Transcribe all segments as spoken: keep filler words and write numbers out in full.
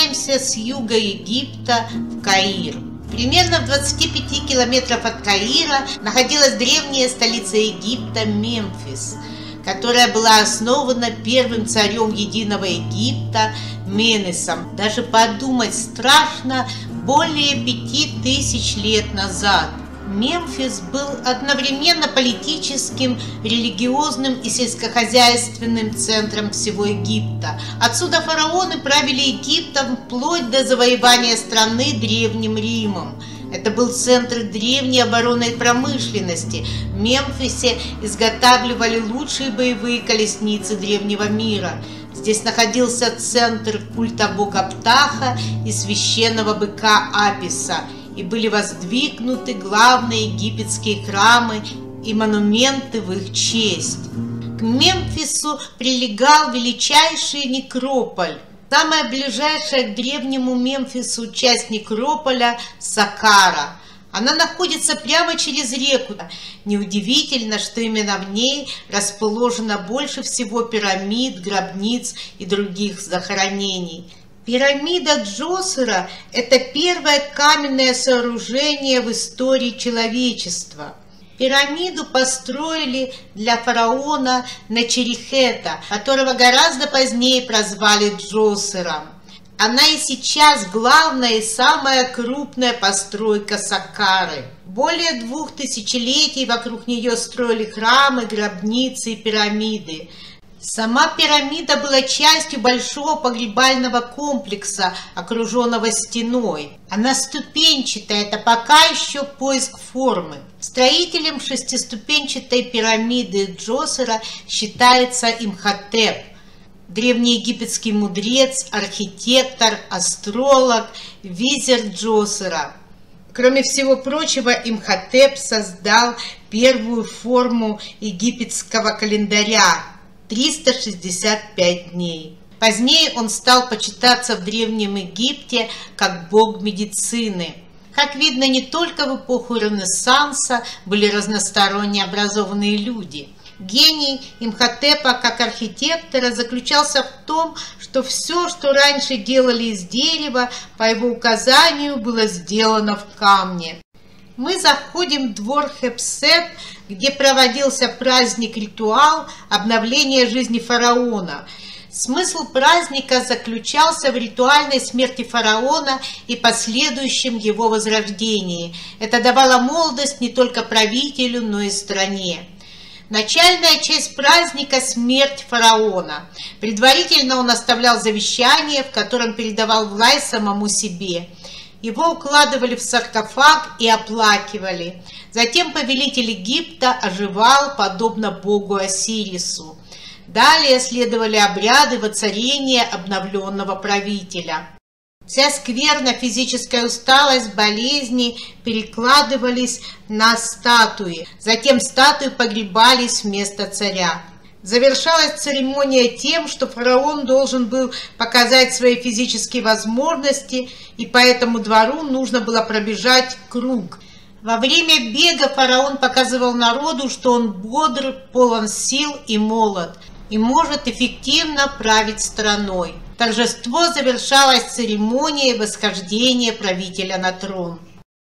поднимаемся с юга Египта в Каир. Примерно в двадцати пяти километрах от Каира находилась древняя столица Египта Мемфис, которая была основана первым царем единого Египта Менесом. Даже подумать страшно, более пяти тысяч лет назад. Мемфис был одновременно политическим, религиозным и сельскохозяйственным центром всего Египта. Отсюда фараоны правили Египтом вплоть до завоевания страны Древним Римом. Это был центр древней оборонной промышленности. В Мемфисе изготавливали лучшие боевые колесницы древнего мира. Здесь находился центр культа бога Птаха и священного быка Аписа, и были воздвигнуты главные египетские храмы и монументы в их честь. К Мемфису прилегал величайший некрополь. Самая ближайшая к древнему Мемфису часть некрополя – Саккара. Она находится прямо через реку. Неудивительно, что именно в ней расположено больше всего пирамид, гробниц и других захоронений. Пирамида Джосера – это первое каменное сооружение в истории человечества. Пирамиду построили для фараона Нечерихета, которого гораздо позднее прозвали Джосером. Она и сейчас главная и самая крупная постройка Саккары. Более двух тысячелетий вокруг нее строили храмы, гробницы и пирамиды. Сама пирамида была частью большого погребального комплекса, окруженного стеной. Она ступенчатая, это пока еще поиск формы. Строителем шестиступенчатой пирамиды Джосера считается Имхотеп, древнеегипетский мудрец, архитектор, астролог, визирь Джосера. Кроме всего прочего, Имхотеп создал первую форму египетского календаря – триста шестьдесят пять дней. Позднее он стал почитаться в Древнем Египте как бог медицины. Как видно, не только в эпоху Ренессанса были разносторонне образованные люди. Гений Имхотепа как архитектора заключался в том, что все, что раньше делали из дерева, по его указанию было сделано в камне. Мы заходим в двор Хепсет, где проводился праздник-ритуал обновления жизни фараона. Смысл праздника заключался в ритуальной смерти фараона и последующем его возрождении. Это давало молодость не только правителю, но и стране. Начальная часть праздника – смерть фараона. Предварительно он оставлял завещание, в котором передавал власть самому себе. Его укладывали в саркофаг и оплакивали. Затем повелитель Египта оживал, подобно богу Осирису. Далее следовали обряды воцарения обновленного правителя. Вся скверна, физическая усталость, болезни перекладывались на статуи. Затем статуи погребались вместо царя. Завершалась церемония тем, что фараон должен был показать свои физические возможности, и по этому двору нужно было пробежать круг. Во время бега фараон показывал народу, что он бодр, полон сил и молод, и может эффективно править страной. Торжество завершалось церемонией восхождения правителя на трон.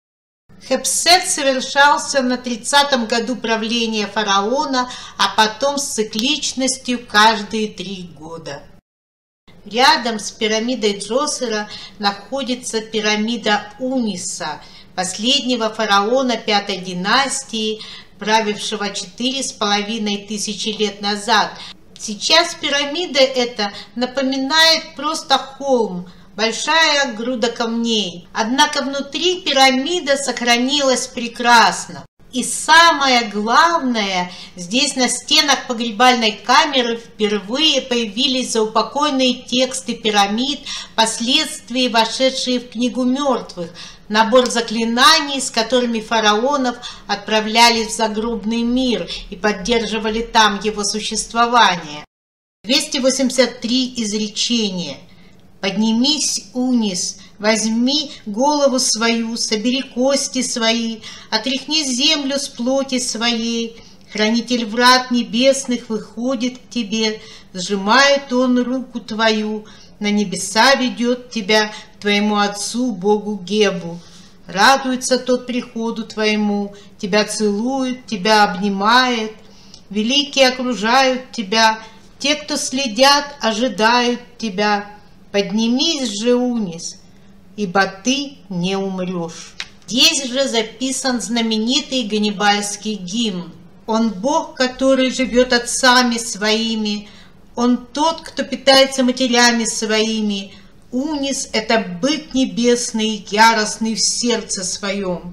Хепсет совершался на тридцатом году правления фараона, а потом с цикличностью каждые три года. Рядом с пирамидой Джосера находится пирамида Униса, последнего фараона пятой династии, правившего четыре с половиной тысячи лет назад. Сейчас пирамида эта напоминает просто холм, большая груда камней. Однако внутри пирамида сохранилась прекрасно. И самое главное, здесь на стенах погребальной камеры впервые появились заупокойные тексты пирамид, впоследствии вошедшие в книгу мертвых, набор заклинаний, с которыми фараонов отправляли в загробный мир и поддерживали там его существование. двести восемьдесят три изречения. «Поднимись, Унис, возьми голову свою, собери кости свои, отряхни землю с плоти своей. Хранитель врат небесных выходит к тебе, сжимает он руку твою, на небеса ведет тебя к твоему отцу Богу Гебу. Радуется тот приходу твоему, тебя целует, тебя обнимает. Великие окружают тебя, те, кто следят, ожидают тебя. Поднимись же, Унис, ибо ты не умрешь. Здесь же записан знаменитый ганнибальский гимн. Он Бог, который живет отцами своими, Он тот, кто питается матерями своими. Унис — это бык небесный, яростный в сердце своем.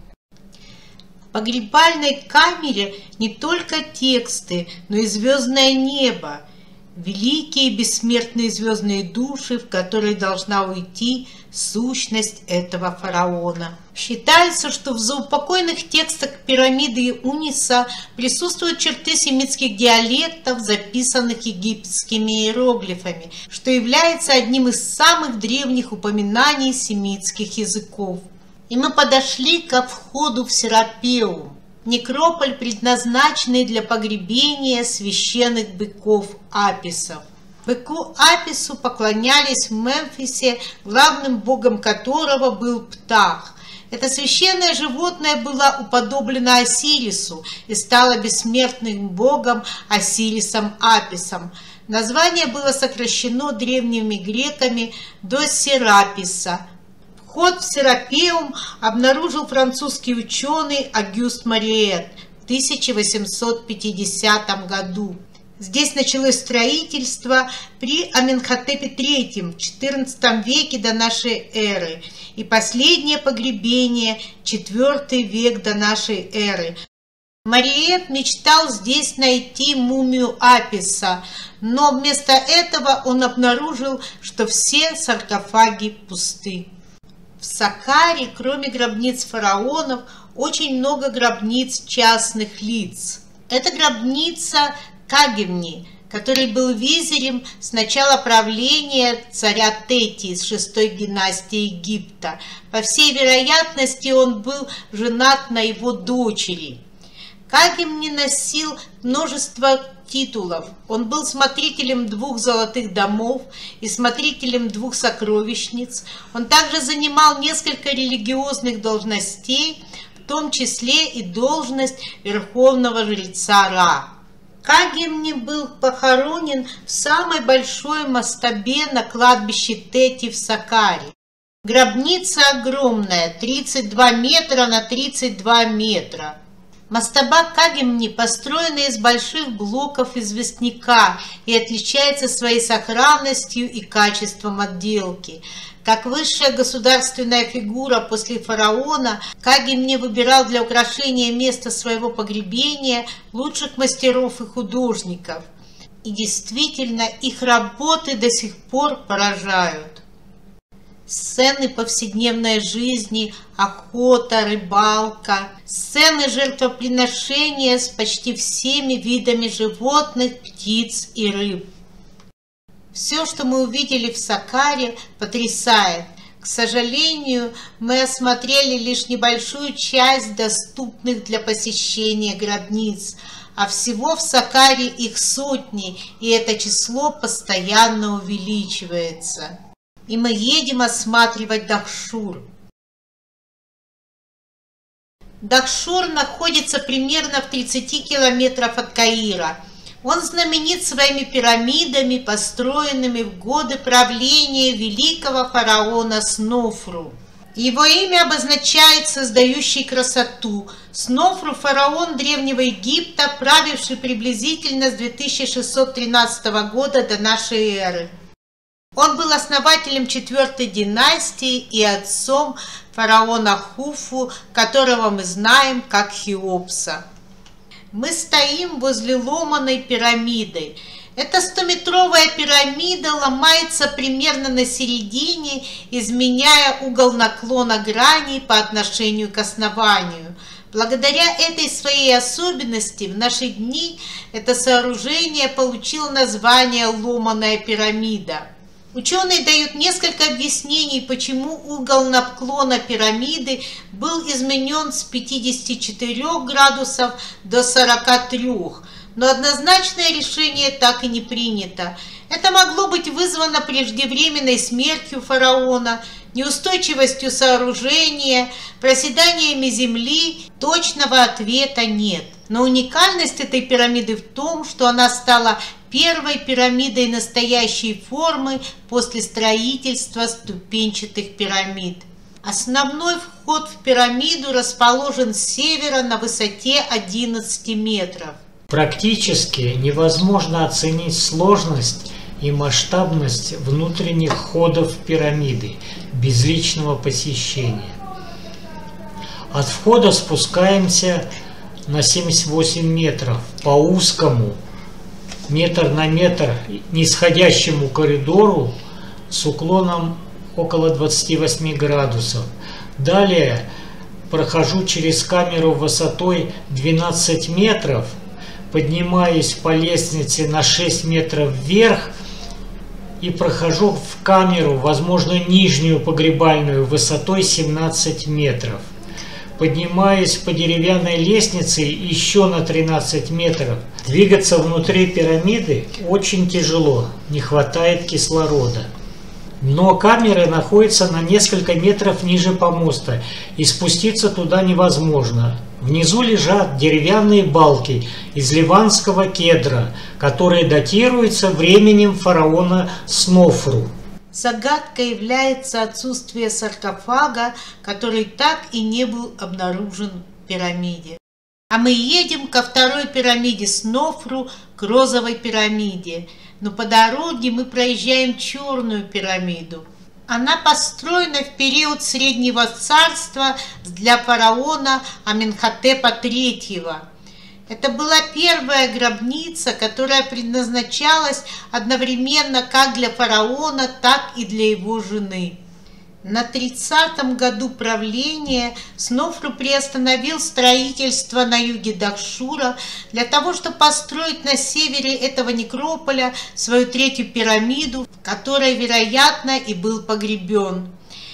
В погребальной камере не только тексты, но и звездное небо, великие бессмертные звездные души, в которые должна уйти сущность этого фараона. Считается, что в заупокойных текстах пирамиды Униса присутствуют черты семитских диалектов, записанных египетскими иероглифами, что является одним из самых древних упоминаний семитских языков. И мы подошли ко входу в Серапеум, некрополь, предназначенный для погребения священных быков Аписов. Быку Апису поклонялись в Мемфисе, главным богом которого был Птах. Это священное животное было уподоблено Осирису и стало бессмертным богом Осирисом Аписом. Название было сокращено древними греками до Сераписа. Вход в Серапеум обнаружил французский ученый Огюст Мариет в тысяча восемьсот пятидесятом году. Здесь началось строительство при Аменхотепе третьем в четырнадцатом веке до нашей эры и последнее погребение четвёртый век до нашей эры. Мариет мечтал здесь найти мумию Аписа, но вместо этого он обнаружил, что все саркофаги пусты. В Саккаре, кроме гробниц фараонов, очень много гробниц частных лиц. Это гробница Кагемни, который был визирем с начала правления царя Тети из шестой династии Египта. По всей вероятности, он был женат на его дочери. Кагемни носил множество титулов. Он был смотрителем двух золотых домов и смотрителем двух сокровищниц. Он также занимал несколько религиозных должностей, в том числе и должность верховного жреца Ра. Кагемни был похоронен в самой большой мастабе на кладбище Тети в Саккаре. Гробница огромная, тридцать два метра на тридцать два метра. Мастаба Кагемни построена из больших блоков известняка и отличается своей сохранностью и качеством отделки. Как высшая государственная фигура после фараона, Кагемни выбирал для украшения места своего погребения лучших мастеров и художников. И действительно, их работы до сих пор поражают. Сцены повседневной жизни, охота, рыбалка, сцены жертвоприношения с почти всеми видами животных, птиц и рыб. Все, что мы увидели в Саккаре, потрясает. К сожалению, мы осмотрели лишь небольшую часть доступных для посещения гробниц, а всего в Саккаре их сотни, и это число постоянно увеличивается. И мы едем осматривать Дахшур. Дахшур находится примерно в тридцати километрах от Каира. Он знаменит своими пирамидами, построенными в годы правления великого фараона Снофру. Его имя обозначает «создающий красоту». Снофру – фараон Древнего Египта, правивший приблизительно с две тысячи шестьсот тринадцатого года до нашей эры. Он был основателем четвёртой династии и отцом фараона Хуфу, которого мы знаем как Хеопса. Мы стоим возле ломаной пирамиды. Эта стометровая пирамида ломается примерно на середине, изменяя угол наклона граней по отношению к основанию. Благодаря этой своей особенности в наши дни это сооружение получило название «ломаная пирамида». Ученые дают несколько объяснений, почему угол наклона пирамиды был изменен с пятидесяти четырёх градусов до сорока трёх. но однозначное решение так и не принято. Это могло быть вызвано преждевременной смертью фараона, неустойчивостью сооружения, проседаниями земли. Точного ответа нет. Но уникальность этой пирамиды в том, что она стала первой пирамидой настоящей формы после строительства ступенчатых пирамид. Основной вход в пирамиду расположен с севера на высоте одиннадцати метров. Практически невозможно оценить сложность и масштабность внутренних ходов пирамиды без личного посещения. От входа спускаемся на семьдесят восемь метров по узкому, метр на метр, нисходящему коридору с уклоном около двадцати восьми градусов. Далее прохожу через камеру высотой двенадцать метров, поднимаюсь по лестнице на шесть метров вверх и прохожу в камеру, возможно, нижнюю погребальную, высотой семнадцать метров. Поднимаюсь по деревянной лестнице еще на тринадцать метров. Двигаться внутри пирамиды очень тяжело, не хватает кислорода. Дно камеры находится на несколько метров ниже помоста, и спуститься туда невозможно. Внизу лежат деревянные балки из ливанского кедра, которые датируются временем фараона Снофру. Загадкой является отсутствие саркофага, который так и не был обнаружен в пирамиде. А мы едем ко второй пирамиде Снофру, к Розовой пирамиде. Но по дороге мы проезжаем Черную пирамиду. Она построена в период Среднего Царства для фараона Аменхотепа третьего. Это была первая гробница, которая предназначалась одновременно как для фараона, так и для его жены. На тридцатом году правления Снофру приостановил строительство на юге Дахшура для того, чтобы построить на севере этого некрополя свою третью пирамиду, в которой, вероятно, и был погребен.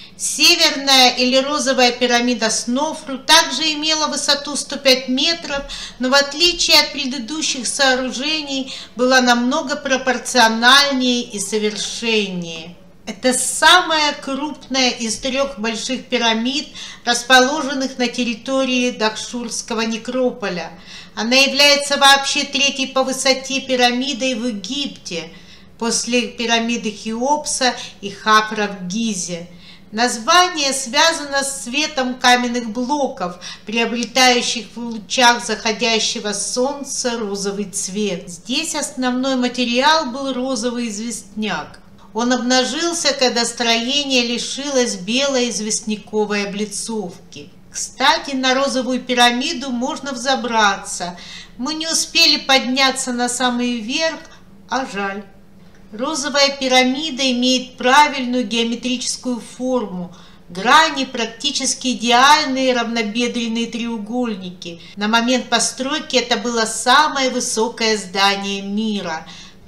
Северная или розовая пирамида Снофру также имела высоту сто пять метров, но в отличие от предыдущих сооружений была намного пропорциональнее и совершеннее. Это самая крупная из трех больших пирамид, расположенных на территории Дахшурского некрополя. Она является вообще третьей по высоте пирамидой в Египте, после пирамиды Хеопса и Хапра в Гизе. Название связано с цветом каменных блоков, приобретающих в лучах заходящего солнца розовый цвет. Здесь основной материал был розовый известняк. Он обнажился, когда строение лишилось белой известняковой облицовки. Кстати, на Розовую пирамиду можно взобраться. Мы не успели подняться на самый верх, а жаль. Розовая пирамида имеет правильную геометрическую форму. Грани практически идеальные равнобедренные треугольники. На момент постройки это было самое высокое здание мира.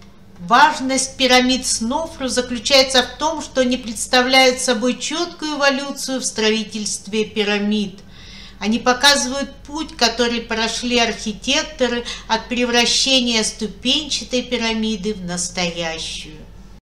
Важность пирамид Снофру заключается в том, что они представляют собой четкую эволюцию в строительстве пирамид. Они показывают путь, который прошли архитекторы от превращения ступенчатой пирамиды в настоящую.